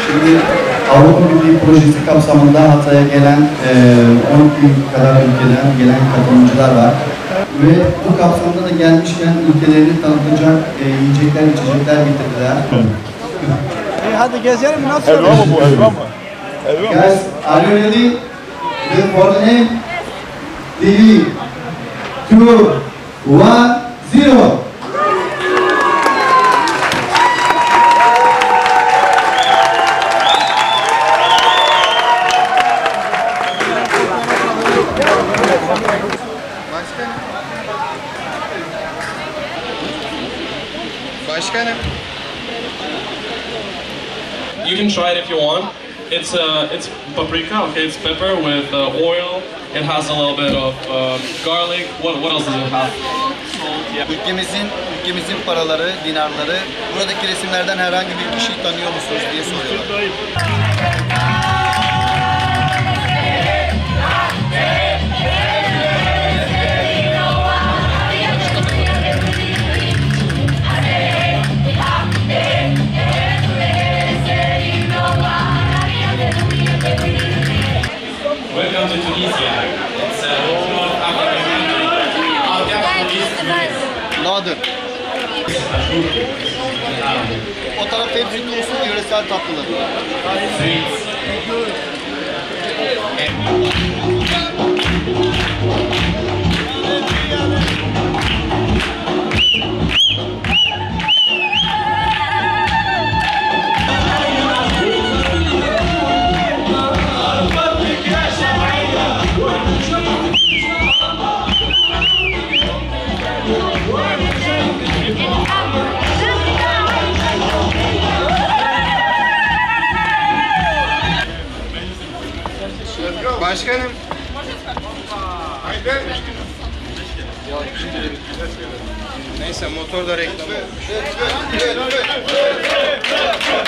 Şimdi Avrupa Birliği projesi kapsamında Hatay'a gelen 12 kadar ülkeden gelen katılımcılar var. Ve bu kapsamda da gelmişken ülkelerini tanıtacak yiyecekler, içecekler getirdiler. Hadi gezelim, nasıl? Helva mı bu, helva mı? Helva mı? Guys, are you ready? For the name? 3, 2, 1, 0. Başkanım. You can try it if you want. It's paprika, okay? It's pepper with oil. It has a little bit of garlic. What else does it have? Ülkemizin paraları, dinarları. Buradaki resimlerden herhangi bir kişiyi tanıyor musunuz diye soruyorlar. Welcome to Tunisia. It's North African country. Nadir. O tarafta hepsi Tunus'un yöresel tatlıları. Başkanım. Neyse motor da reklam olmuş.